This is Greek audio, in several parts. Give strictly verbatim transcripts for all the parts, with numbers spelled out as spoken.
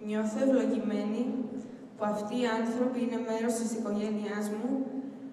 Νιώθω ευλογημένη που αυτοί οι άνθρωποι είναι μέρος της οικογένειάς μου,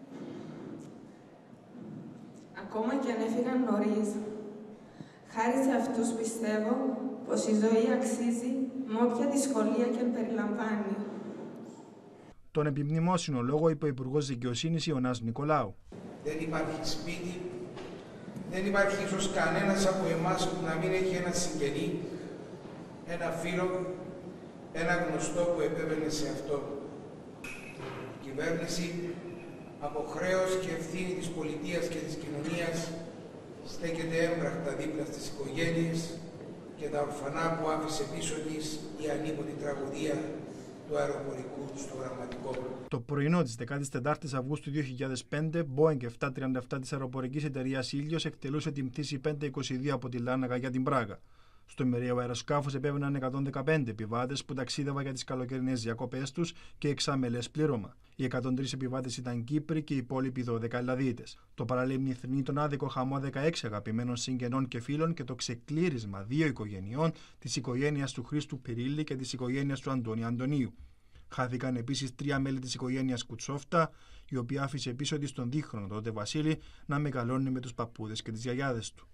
ακόμα και αν έφυγαν νωρίς. Χάρη σε αυτούς πιστεύω πως η ζωή αξίζει με όποια δυσκολία και αν περιλαμβάνει. Τον επιμνημόσυνο λόγο είπε ο Υπουργός Δικαιοσύνης Ιωνάς Νικολάου. Δεν υπάρχει σπίτι, δεν υπάρχει ίσως κανένας από εμάς που να μην έχει ένα συγγενή, ένα φίλο, ένα γνωστό που επέβαινε σε αυτό. Η κυβέρνηση από χρέος και ευθύνη της πολιτείας και της κοινωνίας στέκεται έμπρακτα δίπλα στις οικογένειες και τα ορφανά που άφησε πίσω της η ανίποτη τραγωδία του αεροπορικού στο Γραμματικό. Το πρωινό της δεκάτης τετάρτης Αυγούστου δύο χιλιάδες πέντε, Boeing επτακόσια τριάντα επτά της αεροπορικής εταιρείας Ήλιος εκτελούσε την πτήση πεντακόσια είκοσι δύο από τη Λάρνακα για την Πράγα. Στο μοιραίο αεροσκάφος επέβαιναν εκατόν δεκαπέντε επιβάτες που ταξίδευαν για τις καλοκαιρινές διακοπές τους και εξάμελες πλήρωμα. Οι εκατόν τρεις επιβάτες ήταν Κύπροι και οι υπόλοιποι δώδεκα Ελλαδίτες. Το παραλίμνη θρηνεί τον άδικο χαμό δεκαέξι αγαπημένων συγγενών και φίλων και το ξεκλήρισμα δύο οικογενειών, της οικογένειας του Χρήστου Πυρίλη και της οικογένειας του Αντώνη Αντωνίου. Χάθηκαν επίσης τρία μέλη της οικογένειας Κουτσόφτα, η οποία άφησε πίσω της τον δίχρονο τότε Βασίλη να μεγαλώνει με τους παππούδες και τις γιαγιάδες του.